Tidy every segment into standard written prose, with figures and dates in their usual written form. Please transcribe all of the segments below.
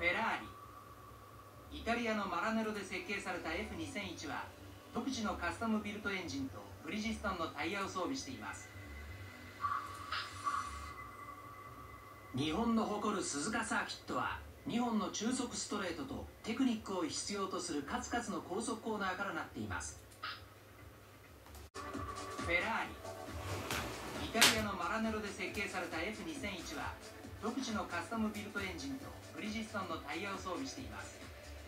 フェラーリ。イタリアのマラネロで設計された F2001 は独自のカスタムビルトエンジンとブリヂストンのタイヤを装備しています。日本の誇る鈴鹿サーキットは2本の中速ストレートとテクニックを必要とする数々の高速コーナーからなっています。フェラーリ。イタリアのマラネロで設計された F2001 は独自のカスタムビルトエンジンとブリヂストンのタイヤを装備しています。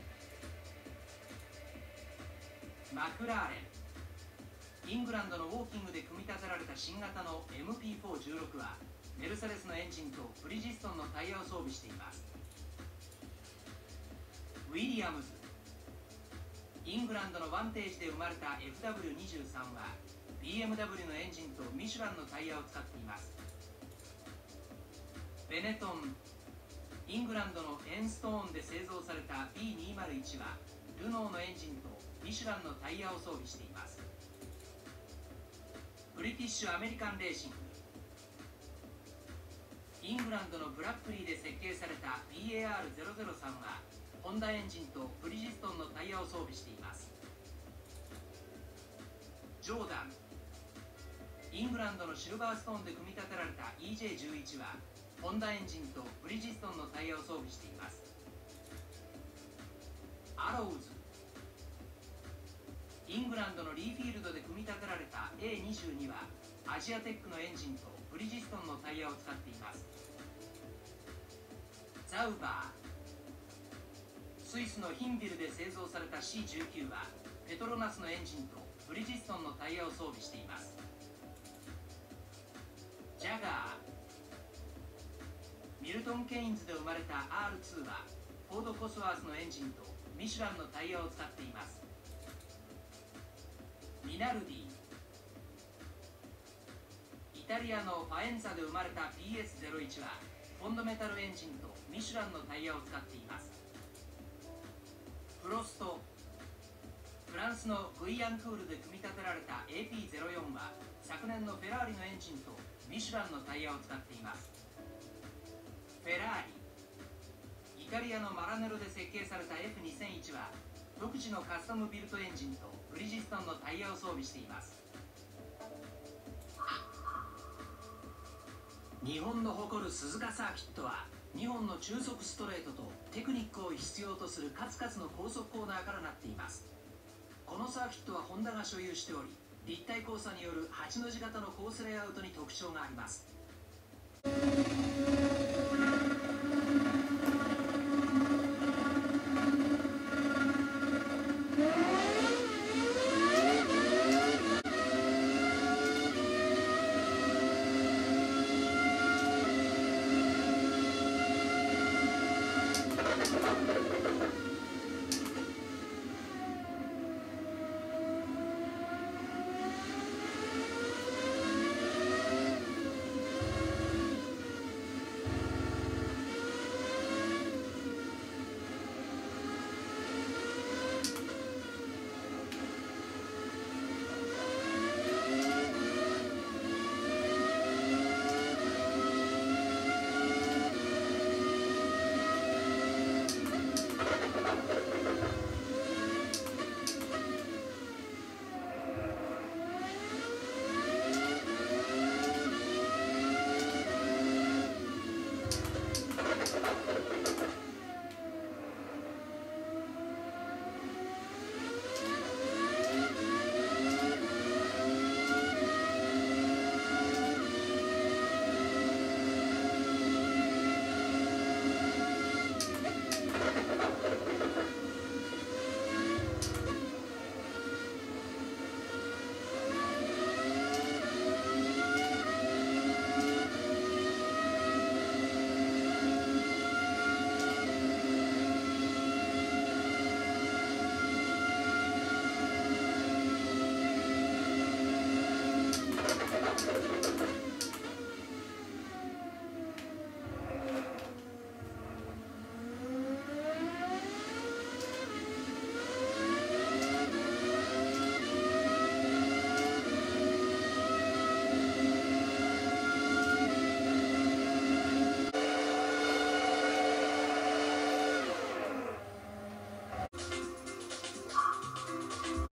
マクラーレン。イングランドのウォーキングで組み立てられた新型の MP416 はメルセデスのエンジンとブリヂストンのタイヤを装備しています。ウィリアムズ。イングランドのワンテージで生まれた FW23 は BMW のエンジンとミシュランのタイヤを使っています。ベネトン。イングランドのエンストーンで製造された B201 はルノーのエンジンとミシュランのタイヤを装備しています。ブリティッシュアメリカンレーシング。イングランドのブラックリーで設計された BAR003 はホンダエンジンとブリヂストンのタイヤを装備しています。ジョーダン。イングランドのシルバーストーンで組み立てられた EJ11 はホンダエンジンとブリヂストンのタイヤを装備しています。アローズ。イングランドのリーフィールドで組み立てられた A22 はアジアテックのエンジンとブリヂストンのタイヤを使っています。ザウバー。スイスのヒンビルで製造された C19 はペトロナスのエンジンとブリヂストンのタイヤを装備しています。ジャガー。ミルトン・ケインズで生まれた R2 はフォード・コスワースのエンジンとミシュランのタイヤを使っています。ミナルディ。イタリアのファエンツァで生まれた PS01 はフォンドメタルエンジンとミシュランのタイヤを使っています。プロスト。フランスのグイアンクールで組み立てられた AP04 は昨年のフェラーリのエンジンとミシュランのタイヤを使っています。フェラーリ。イタリアのマラネロで設計された F2001 は独自のカスタムビルトエンジンとブリヂストンのタイヤを装備しています。日本の誇る鈴鹿サーキットは2本の中速ストレートとテクニックを必要とする数々の高速コーナーからなっています。このサーキットはホンダが所有しており立体交差による8の字型のコースレイアウトに特徴があります。